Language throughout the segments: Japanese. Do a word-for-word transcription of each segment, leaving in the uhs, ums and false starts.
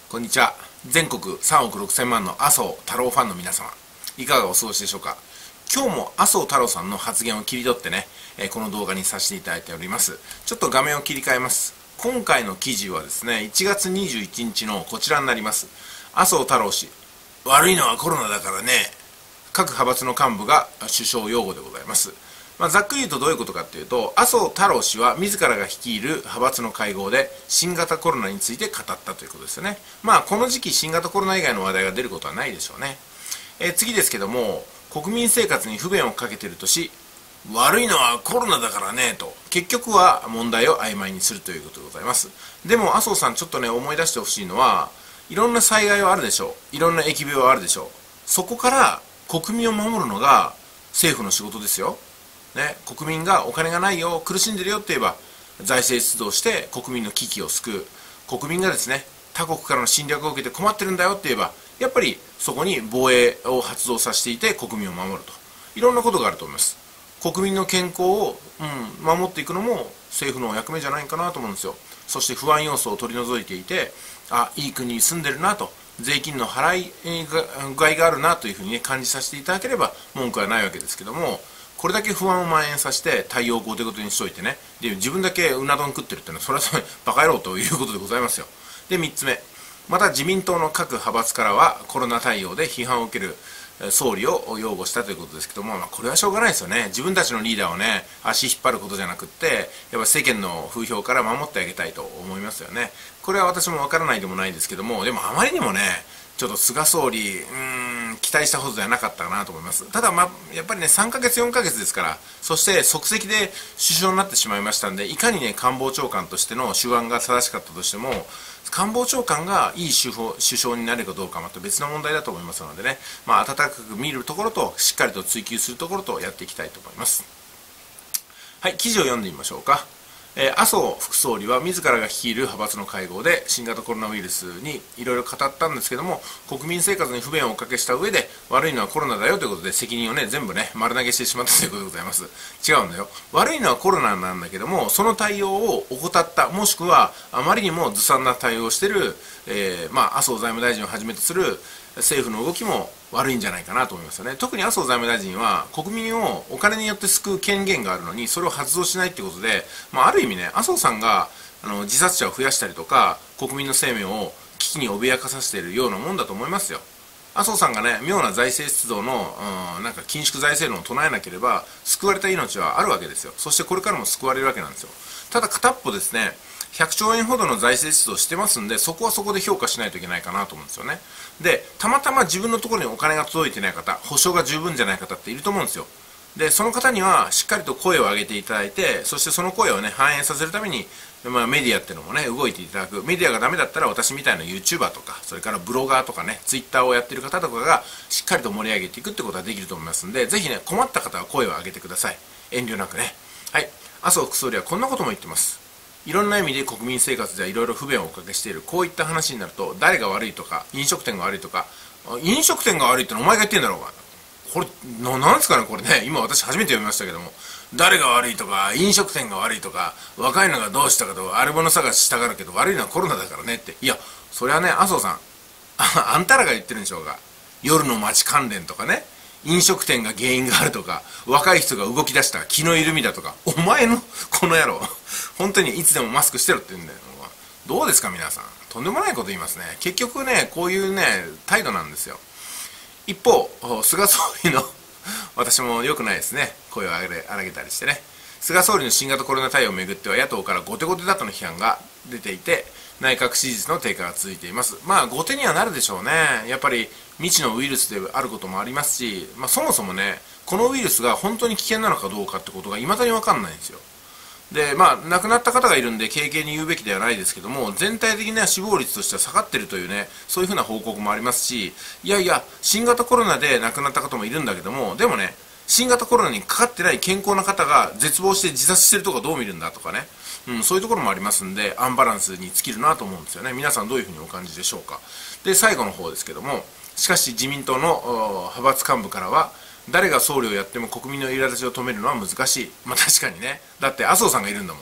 こんにちは。全国さんおくろくせん万の麻生太郎ファンの皆様、いかがお過ごしでしょうか。今日も麻生太郎さんの発言を切り取ってね、この動画にさせていただいております。ちょっと画面を切り替えます。今回の記事はですね、いちがつにじゅういちにちのこちらになります。麻生太郎氏、悪いのはコロナだからね。各派閥の幹部が首相擁護でございます。まあ、ざっくり言うとどういうことかというと、麻生太郎氏は自らが率いる派閥の会合で新型コロナについて語ったということですよね。まあこの時期新型コロナ以外の話題が出ることはないでしょうね。えー、次ですけども、国民生活に不便をかけているとし、悪いのはコロナだからねと結局は問題を曖昧にするということでございます。でも麻生さん、ちょっとね思い出してほしいのは、いろんな災害はあるでしょう、いろんな疫病はあるでしょう。そこから国民を守るのが政府の仕事ですよ。ね、国民がお金がないよ、苦しんでるよって言えば財政出動して国民の危機を救う。国民がですね、他国からの侵略を受けて困ってるんだよって言えば、やっぱりそこに防衛を発動させていて国民を守ると、いろんなことがあると思います。国民の健康を、うん、守っていくのも政府の役目じゃないかなと思うんですよ。そして不安要素を取り除いていて、あ、いい国に住んでるなと、税金の払いがいがあるなというふうに、ね、感じさせていただければ文句はないわけですけども、これだけ不安を蔓延させて対応を後手後手にしといてね、で自分だけうな丼食ってるってのは、それはそれバカ野郎ということでございますよ。でみっつめ、また自民党の各派閥からはコロナ対応で批判を受ける総理を擁護したということですけども、まあ、これはしょうがないですよね。自分たちのリーダーをね足引っ張ることじゃなくって、やっぱ世間の風評から守ってあげたいと思いますよね。これは私もわからないでもないんですけども、でもあまりにもねちょっと菅総理、うーん、期待したほどではなかったかなと思います。ただ、まあ、やっぱりね、さんかげつ、よんかげつですから、そして即席で首相になってしまいましたんで、いかにね、官房長官としての手腕が正しかったとしても、官房長官がいい首相になれるかどうかはまた別の問題だと思いますのでね、まあ、温かく見るところと、しっかりと追求するところとやっていきたいと思います。はい、記事を読んでみましょうか。えー、麻生副総理は自らが率いる派閥の会合で新型コロナウイルスにいろいろ語ったんですけども、国民生活に不便をおかけした上で、悪いのはコロナだよということで責任をね全部ね丸投げしてしまったということでございます。違うんだよ、悪いのはコロナなんだけども、その対応を怠った、もしくはあまりにもずさんな対応をしている、えー、まあ麻生財務大臣をはじめとする政府の動きも悪いんじゃないかなと思いますよね。特に麻生財務大臣は国民をお金によって救う権限があるのに、それを発動しないということで、まあ、ある意味ね、麻生さんがあの自殺者を増やしたりとか国民の生命を危機に脅かさせているようなもんだと思いますよ。麻生さんがね妙な財政出動の、うん、なんか緊縮財政論を唱えなければ救われた命はあるわけですよ。そしてこれからも救われるわけなんですよ。ただ片っぽですね、ひゃくちょうえんほどの財政出動してますんで、そこはそこで評価しないといけないかなと思うんですよね。で、たまたま自分のところにお金が届いてない方、保証が十分じゃない方っていると思うんですよ。で、その方にはしっかりと声を上げていただいて、そしてその声をね反映させるために、まあ、メディアっていうのもね動いていただく。メディアがダメだったら私みたいな YouTuber とか、それからブロガーとかね Twitter をやってる方とかがしっかりと盛り上げていくってことができると思いますんで、ぜひね困った方は声を上げてください。遠慮なくね。はい、麻生副総理はこんなことも言ってます。いろんな意味で国民生活ではいろいろ不便をおかけしている。こういった話になると、誰が悪いとか飲食店が悪いとか、飲食店が悪いってのお前が言ってんだろうが、これな、なんですかねこれね。今私初めて読みましたけども、誰が悪いとか飲食店が悪いとか、若いのがどうしたかと、あれ者探ししたがるけど悪いのはコロナだからねって。いや、それはね麻生さん、あ, あんたらが言ってるんでしょうが。夜の街関連とかね、飲食店が原因があるとか、若い人が動き出した気の緩みだとか、お前のこの野郎本当にいつでもマスクしてろって言うんだよ。どうですか皆さん、とんでもないこと言いますね。結局ねこういうね態度なんですよ。一方菅総理の私も良くないですね、声を上げ荒げたりしてね。菅総理の新型コロナ対応をめぐっては野党から後手後手だとの批判が出ていて、内閣支持率の低下が続いています。まあ後手にはなるでしょうね。やっぱり未知のウイルスであることもありますし、まあ、そもそもねこのウイルスが本当に危険なのかどうかってことがいまだに分かんないんですよ。でまあ亡くなった方がいるんで軽々に言うべきではないですけども、全体的な死亡率としては下がっているというね、そういうふうな報告もありますし、いやいや新型コロナで亡くなった方もいるんだけども、でもね新型コロナにかかってない健康な方が絶望して自殺してるとかどう見るんだとかね、うん、そういうところもありますんで、アンバランスに尽きるなと思うんですよね。皆さんどういうふうにお感じでしょうか。で最後の方ですけども、しかし自民党の派閥幹部からは、誰が総理をやっても国民の苛立ちを止めるのは難しい。まあ確かにね、だって麻生さんがいるんだもん。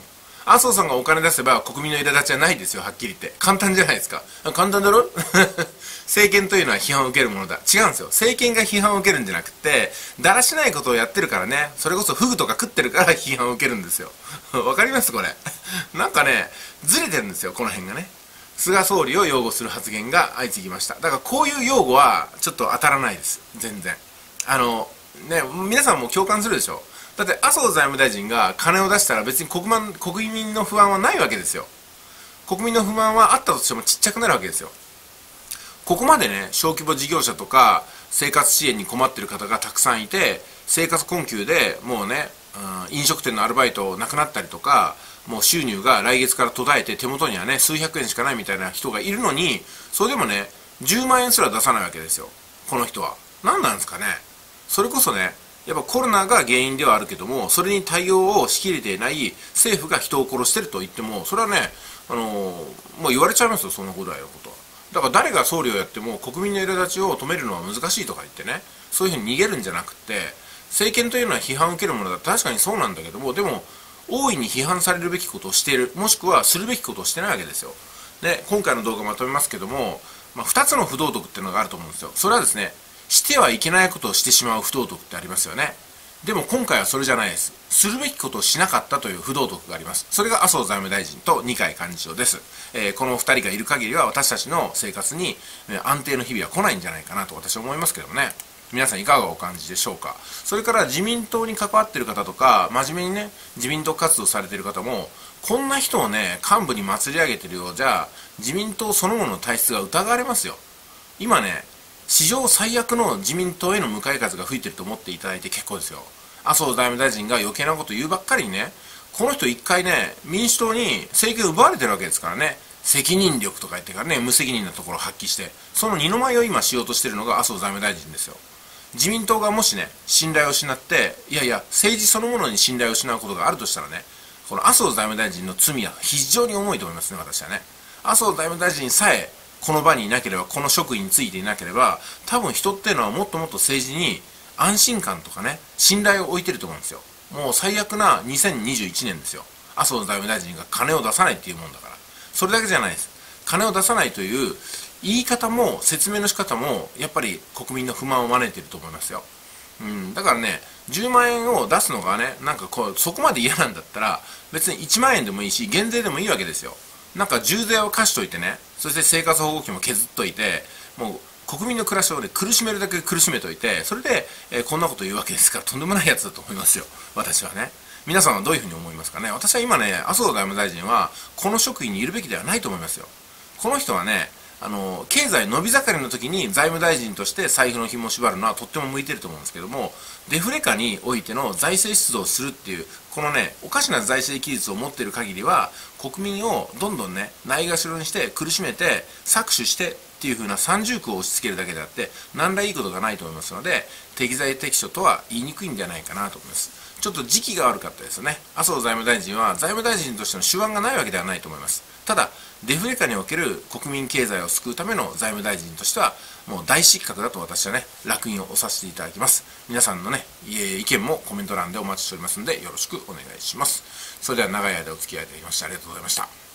麻生さんがお金出せば国民の苛立ちはないですよ、はっきり言って。簡単じゃないですか。簡単だろ政権というのは批判を受けるものだ。違うんですよ。政権が批判を受けるんじゃなくて、だらしないことをやってるからね、それこそフグとか食ってるから批判を受けるんですよ。わかりますこれ。なんかね、ずれてるんですよ、この辺がね。菅総理を擁護する発言が相次ぎました。だからこういう擁護はちょっと当たらないです。全然。あの、ね、皆さんも共感するでしょ。だって麻生財務大臣が金を出したら別に国民、国民の不安はないわけですよ。国民の不満はあったとしてもちっちゃくなるわけですよ。ここまでね、小規模事業者とか生活支援に困っている方がたくさんいて、生活困窮でもうね、うん、飲食店のアルバイトなくなったりとか、もう収入が来月から途絶えて手元にはね、数百円しかないみたいな人がいるのに、それでもね、じゅうまんえんすら出さないわけですよ。この人は。何なんですかね。それこそね、やっぱコロナが原因ではあるけども、それに対応をしきれていない政府が人を殺してると言っても、それはね、あのー、もう言われちゃいますよ、そのぐらいのことは。だから誰が総理をやっても国民の苛立ちを止めるのは難しいとか言ってね、そういうふうに逃げるんじゃなくて、政権というのは批判を受けるものだ。確かにそうなんだけども、でも、大いに批判されるべきことをしている、もしくはするべきことをしてないわけですよ。で、今回の動画まとめますけども、まあ、ふたつの不道徳っていうのがあると思うんですよ。それはですね、してはいけないことをしてしまう不道徳ってありますよね。でも今回はそれじゃないです。するべきことをしなかったという不道徳があります。それが麻生財務大臣と二階幹事長です。えー、このふたりがいる限りは私たちの生活に、ね、安定の日々は来ないんじゃないかなと私は思いますけどもね。皆さんいかがお感じでしょうか。それから自民党に関わっている方とか、真面目にね、自民党活動されている方も、こんな人をね、幹部に祭り上げてるようじゃ、自民党そのものの体質が疑われますよ。今ね、史上最悪の自民党への向かい風が吹いてると思っていただいて結構ですよ。麻生財務大臣が余計なこと言うばっかりにね、この人一回ね、民主党に政権を奪われてるわけですからね、責任力とか言ってからね、無責任なところを発揮して、その二の舞を今しようとしてるのが麻生財務大臣ですよ。自民党がもしね、信頼を失って、いやいや、政治そのものに信頼を失うことがあるとしたらね、この麻生財務大臣の罪は非常に重いと思いますね、私はね。麻生財務大臣さえ、この場にいなければ、この職位についていなければ、多分人っていうのはもっともっと政治に安心感とかね、信頼を置いてると思うんですよ。もう最悪なにせんにじゅういちねんですよ。麻生財務大臣が金を出さないっていうもんだから。それだけじゃないです。金を出さないという言い方も説明の仕方もやっぱり国民の不満を招いていると思いますよ。うん、だからね、じゅうまんえんを出すのがね、なんかこう、そこまで嫌なんだったら、別にいちまんえんでもいいし、減税でもいいわけですよ。なんか重税を課しといてね、そして生活保護費も削っといて、もう国民の暮らしをね、苦しめるだけ苦しめといて、それで、えー、こんなこと言うわけですから、とんでもないやつだと思いますよ。私はね。皆さんはどういうふうに思いますかね。私は今ね、麻生財務大臣は、この職位にいるべきではないと思いますよ。この人はね、あの経済伸び盛りの時に財務大臣として財布の紐を縛るのはとっても向いてると思うんですけども、デフレ下においての財政出動をするっていうこのね、おかしな財政規律を持っている限りは国民をどんどんね、ないがしろにして苦しめて搾取してっていう風な三重苦を押し付けるだけであって何らいいことがないと思いますので、適材適所とは言いにくいんじゃないかなと思います。ちょっと時期が悪かったですよね。麻生財務大臣は財務大臣としての手腕がないわけではないと思います。ただデフレ下における国民経済を救うための財務大臣としてはもう大失格だと私はね、烙印を押させていただきます。皆さんのね、意見もコメント欄でお待ちしておりますのでよろしくお願いします。それでは長い間お付き合いいただきましてありがとうございました。